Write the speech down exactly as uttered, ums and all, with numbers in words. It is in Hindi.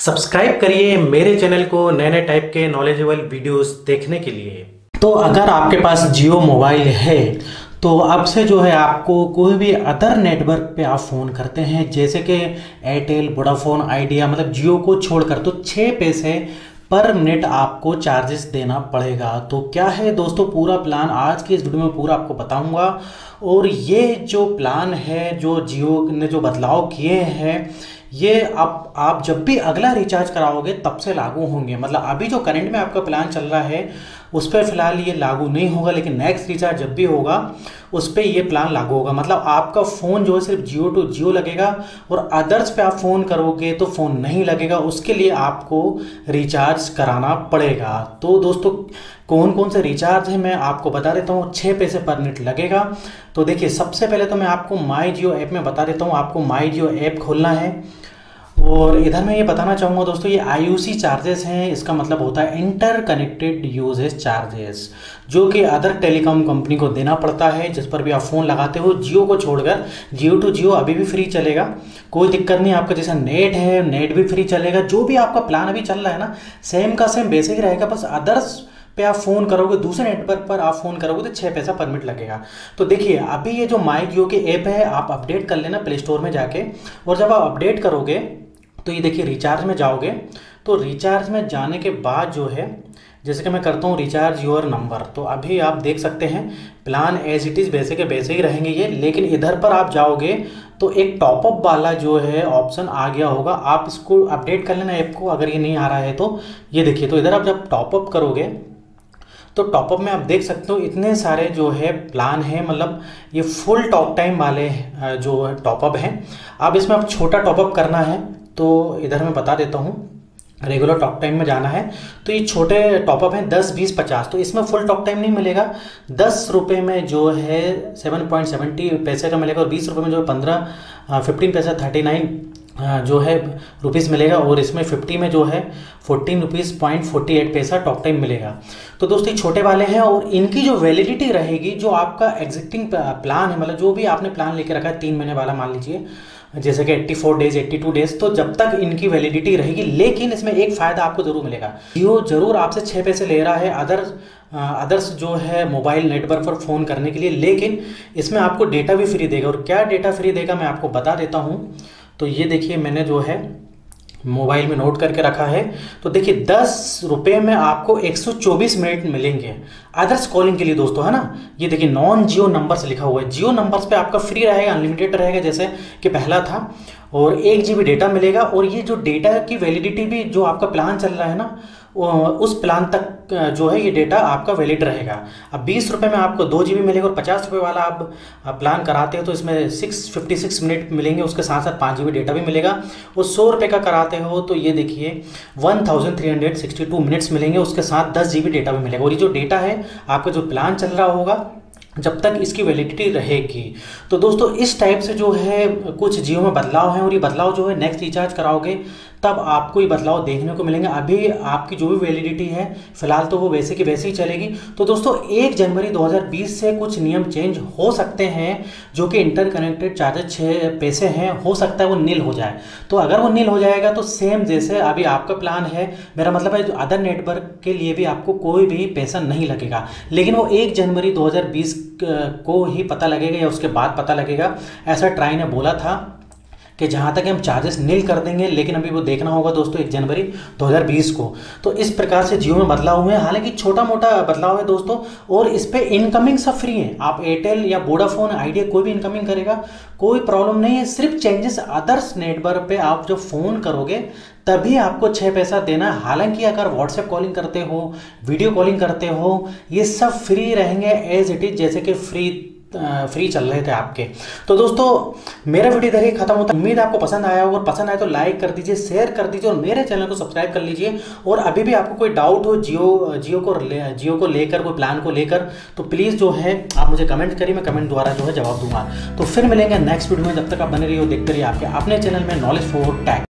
सब्सक्राइब करिए मेरे चैनल को नए नए टाइप के नॉलेजेबल वीडियोस देखने के लिए। तो अगर आपके पास जियो मोबाइल है तो अब से जो है आपको कोई भी अदर नेटवर्क पे आप फ़ोन करते हैं जैसे कि एयरटेल, वोडाफोन, आइडिया, मतलब जियो को छोड़कर, तो छः पैसे पर मिनट आपको चार्जेस देना पड़ेगा। तो क्या है दोस्तों, पूरा प्लान आज की इस वीडियो में पूरा आपको बताऊंगा। और ये जो प्लान है जो जियो ने जो बदलाव किए हैं ये आप आप जब भी अगला रिचार्ज कराओगे तब से लागू होंगे। मतलब अभी जो करंट में आपका प्लान चल रहा है उस पर फिलहाल ये लागू नहीं होगा, लेकिन नेक्स्ट रिचार्ज जब भी होगा उस पर ये प्लान लागू होगा। मतलब आपका फ़ोन जो है सिर्फ जियो टू जियो लगेगा और अदर्स पे आप फ़ोन करोगे तो फ़ोन नहीं लगेगा, उसके लिए आपको रिचार्ज कराना पड़ेगा। तो दोस्तों कौन कौन से रिचार्ज है मैं आपको बता देता हूँ। छः पैसे पर मिनट लगेगा। तो देखिए सबसे पहले तो मैं आपको माई जियो ऐप में बता देता हूँ। आपको माई जियो ऐप खोलना है और इधर मैं ये बताना चाहूँगा दोस्तों, ये आई यू सी चार्जेस हैं। इसका मतलब होता है इंटर कनेक्टेड यूजेज चार्जेस, जो कि अदर टेलीकॉम कंपनी को देना पड़ता है जिस पर भी आप फ़ोन लगाते हो। जियो को छोड़कर जियो टू जियो अभी भी फ्री चलेगा, कोई दिक्कत नहीं। आपका जैसा नेट है नेट भी फ्री चलेगा। जो भी आपका प्लान अभी चल रहा है ना सेम का सेम बेसिक रहेगा, बस अदर्स पे आप फ़ोन करोगे, दूसरे नेटवर्क पर आप फ़ोन करोगे तो छः पैसा पर मिनट लगेगा। तो देखिए अभी ये जो माई जियो के ऐप है आप अपडेट कर लेना प्ले स्टोर में जाके, और जब आप अपडेट करोगे तो ये देखिए रिचार्ज में जाओगे। तो रिचार्ज में जाने के बाद जो है जैसे कि मैं करता हूँ रिचार्ज योर नंबर, तो अभी आप देख सकते हैं प्लान एज इट इज़ वैसे के वैसे ही रहेंगे ये, लेकिन इधर पर आप जाओगे तो एक टॉपअप वाला जो है ऑप्शन आ गया होगा। आप इसको अपडेट कर लेना ऐप को, अगर ये नहीं आ रहा है तो ये देखिए। तो इधर आप जब टॉपअप करोगे तो टॉपअप में आप देख सकते हो इतने सारे जो है प्लान है, मतलब ये फुल टॉक टाइम वाले जो टॉपअप हैं। अब इसमें आप छोटा टॉपअप करना है तो इधर मैं बता देता हूँ, रेगुलर टॉक टाइम में जाना है तो ये छोटे टॉपअप हैं दस, बीस, पचास। तो इसमें फुल टॉक टाइम नहीं मिलेगा। दस रुपये में जो है सेवन पॉइंट सेवेंटी पैसे का मिलेगा और बीस रुपये में जो है पंद्रह फिफ्टीन पैसा थर्टी नाइन जो है रुपीज़ मिलेगा, और इसमें फिफ्टी में जो है fourteen rupees point forty eight पैसा टॉक टाइम मिलेगा। तो दोस्तों ये छोटे वाले हैं और इनकी जो वैलिडिटी रहेगी, जो आपका एग्जिस्टिंग प्लान है, मतलब जो भी आपने प्लान लेके रखा है तीन महीने वाला मान लीजिए, जैसे कि चौरासी डेज, बयासी डेज, तो जब तक इनकी वैलिडिटी रहेगी। लेकिन इसमें एक फ़ायदा आपको ज़रूर मिलेगा, जियो ज़रूर आपसे छः पैसे ले रहा है अदर्स अदर्स जो है मोबाइल नेटवर्क पर फ़ोन करने के लिए, लेकिन इसमें आपको डेटा भी फ्री देगा। और क्या डेटा फ्री देगा मैं आपको बता देता हूँ। तो ये देखिए मैंने जो है मोबाइल में नोट करके रखा है। तो देखिए दस रुपये में आपको एक सौ चौबीस मिनट मिलेंगे अदर्स कॉलिंग के लिए दोस्तों, है ना। ये देखिए नॉन जियो नंबर्स लिखा हुआ है। जियो नंबर्स पे आपका फ्री रहेगा, अनलिमिटेड रहेगा जैसे कि पहला था, और एक जी बी डेटा मिलेगा। और ये जो डेटा की वैलिडिटी भी जो आपका प्लान चल रहा है ना उस प्लान तक जो है ये डेटा आपका वैलिड रहेगा। अब बीस रुपये में आपको दो जी बी मिलेगा, और पचास रुपये वाला आप प्लान कराते हो तो इसमें सिक्स फिफ्टी सिक्स मिनट मिलेंगे, उसके साथ साथ पाँच जी बी डेटा भी मिलेगा। और सौ रुपये का कराते हो तो ये देखिए one thousand three hundred sixty two minutes मिलेंगे, उसके साथ दस जी बी डेटा भी मिलेगा। और ये जो डेटा है आपका जो प्लान चल रहा होगा जब तक इसकी वैलिडिटी रहेगी। तो दोस्तों इस टाइप से जो है कुछ जियो में बदलाव हैं, और ये बदलाव जो है नेक्स्ट रिचार्ज कराओगे तब आपको ये बदलाव देखने को मिलेंगे। अभी आपकी जो भी वैलिडिटी है फिलहाल तो वो वैसे की वैसे ही चलेगी। तो दोस्तों एक जनवरी दो हज़ार बीस से कुछ नियम चेंज हो सकते हैं, जो कि इंटरकनेक्टेड चार्जेस छः पैसे हैं, हो सकता है वो नील हो जाए। तो अगर वो नील हो जाएगा तो सेम जैसे अभी आपका प्लान है, मेरा मतलब है अदर नेटवर्क के लिए भी आपको कोई भी पैसा नहीं लगेगा, लेकिन वो एक जनवरी दो हज़ार बीस को ही पता लगेगा या उसके बाद पता लगेगा। ऐसा ट्राई ने बोला था कि जहाँ तक हम चार्जेस नील कर देंगे, लेकिन अभी वो देखना होगा दोस्तों एक जनवरी दो हज़ार बीस को। तो इस प्रकार से जियो में बदलाव हुए हैं, हालांकि छोटा मोटा बदलाव है दोस्तों। और इस पर इनकमिंग सब फ्री है। आप एयरटेल या वोडाफोन, आइडिया कोई भी इनकमिंग करेगा कोई प्रॉब्लम नहीं है। सिर्फ चेंजेस अदर्स नेटवर्क पे आप जब फ़ोन करोगे तभी आपको छः पैसा देना है। हालांकि अगर व्हाट्सएप कॉलिंग करते हो, वीडियो कॉलिंग करते हो, ये सब फ्री रहेंगे एज इट इज़, जैसे कि फ्री फ्री चल रहे थे आपके। तो दोस्तों मेरा वीडियो इधर ही खत्म होता है। उम्मीद आपको पसंद आया होगा, और पसंद आए तो लाइक कर दीजिए, शेयर कर दीजिए, और मेरे चैनल को सब्सक्राइब कर लीजिए। और अभी भी आपको कोई डाउट हो जियो जियो को जियो को लेकर, कोई प्लान को लेकर, तो प्लीज़ जो है आप मुझे कमेंट करिए, मैं कमेंट द्वारा जो है जवाब दूंगा। तो फिर मिलेंगे नेक्स्ट वीडियो में, जब तक आप बने रहिए हो देखते रहिए आपके अपने चैनल में नॉलेज फॉर टेक।